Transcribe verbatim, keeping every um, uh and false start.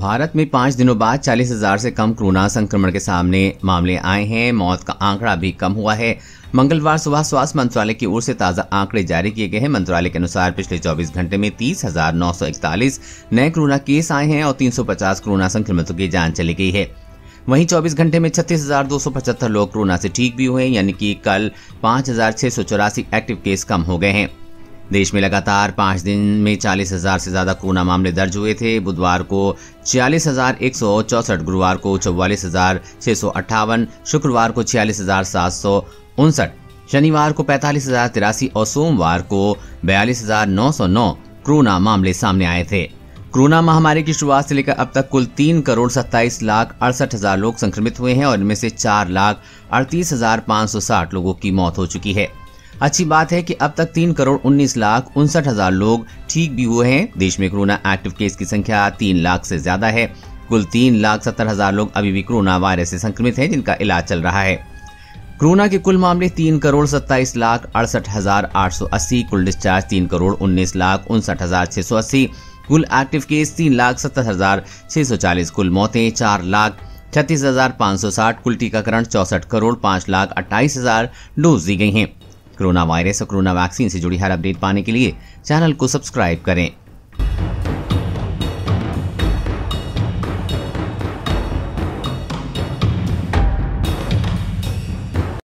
भारत में पाँच दिनों बाद चालीस हजार से कम कोरोना संक्रमण के सामने मामले आए हैं। मौत का आंकड़ा भी कम हुआ है। मंगलवार सुबह स्वास्थ्य मंत्रालय की ओर से ताज़ा आंकड़े जारी किए गए हैं। मंत्रालय के अनुसार पिछले चौबीस घंटे में तीस हजार नौ सौ इकतालीस नए कोरोना केस आए हैं और तीन सौ पचास कोरोना संक्रमितों की जान चली गई है। वहीं चौबीस घंटे में छत्तीस हजार दो सौ पचहत्तर लोग कोरोना से ठीक भी हुए, यानी कि कल पाँच हजार छह सौ चौरासी एक्टिव केस कम हो गए हैं। देश में लगातार पाँच दिन में चालीस हजार से ज्यादा कोरोना मामले दर्ज हुए थे। बुधवार को छियालीस हजार एक सौ चौसठ, गुरुवार को चौवालीस हजार छह सौ अट्ठावन, शुक्रवार को छियालीस हजार सात सौ उनसठ, शनिवार को पैंतालीस हजार तिरासी और सोमवार को बयालीस हजार नौ सौ नौ कोरोना मामले सामने आए थे। कोरोना महामारी की शुरुआत से लेकर अब तक कुल तीन करोड़ सत्ताईस लाख अड़सठ हजार लोग संक्रमित हुए हैं और इनमें से चार लाख अड़तीस हजार पाँच सौ साठ लोगों की मौत हो चुकी है। अच्छी बात है कि अब तक तीन करोड़ उन्नीस लाख उनसठ हजार लोग ठीक भी हुए हैं। देश में कोरोना एक्टिव केस की संख्या तीन लाख से ज्यादा है। कुल तीन लाख सत्तर हजार लोग अभी भी कोरोना वायरस से संक्रमित हैं, जिनका इलाज चल रहा है। कोरोना के कुल मामले तीन करोड़ सत्ताईस लाख अड़सठ हजार आठ सौ अस्सी, कुल डिस्चार्ज तीन करोड़ उन्नीस लाख उनसठ हजार छह सौ अस्सी, कुल एक्टिव केस तीन लाख सत्तर हजार छह सौ चालीस, कुल मौतें चार लाख छत्तीस हजार पाँच सौ साठ, कुल टीकाकरण चौसठ करोड़ पाँच लाख अट्ठाईस हजार डोज दी गई हैं। कोरोना वायरस और कोरोना वैक्सीन से जुड़ी हर अपडेट पाने के लिए चैनल को सब्सक्राइब करें।